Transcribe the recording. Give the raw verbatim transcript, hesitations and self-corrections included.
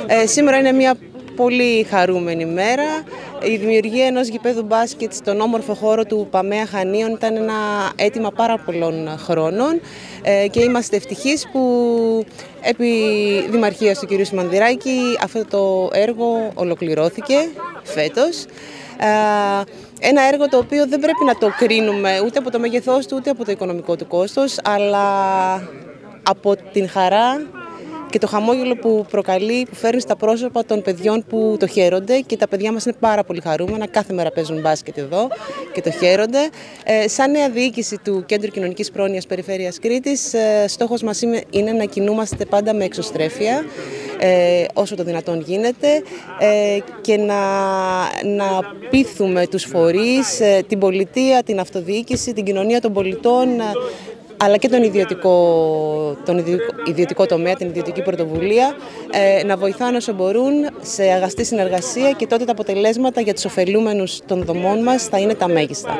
Ε, σήμερα είναι μια πολύ χαρούμενη μέρα. Η δημιουργία ενός γηπέδου μπάσκετ στον όμορφο χώρο του Παμαία Χανίων ήταν ένα αίτημα πάρα πολλών χρόνων ε, και είμαστε ευτυχείς που επί δημαρχίας του κ. Σιμανδηράκη αυτό το έργο ολοκληρώθηκε φέτος. Ένα έργο το οποίο δεν πρέπει να το κρίνουμε ούτε από το μέγεθός του ούτε από το οικονομικό του κόστος, αλλά από την χαρά και το χαμόγελο που προκαλεί, που φέρνει στα πρόσωπα των παιδιών που το χαίρονται, και τα παιδιά μας είναι πάρα πολύ χαρούμενα, κάθε μέρα παίζουν μπάσκετ εδώ και το χαίρονται. Ε, σαν νέα διοίκηση του Κέντρου Κοινωνικής Πρόνοιας Περιφέρειας Κρήτης, ε, στόχος μας είναι να κινούμαστε πάντα με εξωστρέφεια, ε, όσο το δυνατόν γίνεται, ε, και να, να πείθουμε τους φορείς, ε, την πολιτεία, την αυτοδιοίκηση, την κοινωνία των πολιτών, αλλά και τον ιδιωτικό, τον ιδιωτικό τομέα, την ιδιωτική πρωτοβουλία, ε, να βοηθάνε όσο μπορούν σε αγαστή συνεργασία, και τότε τα αποτελέσματα για τους ωφελούμενους των δομών μας θα είναι τα μέγιστα.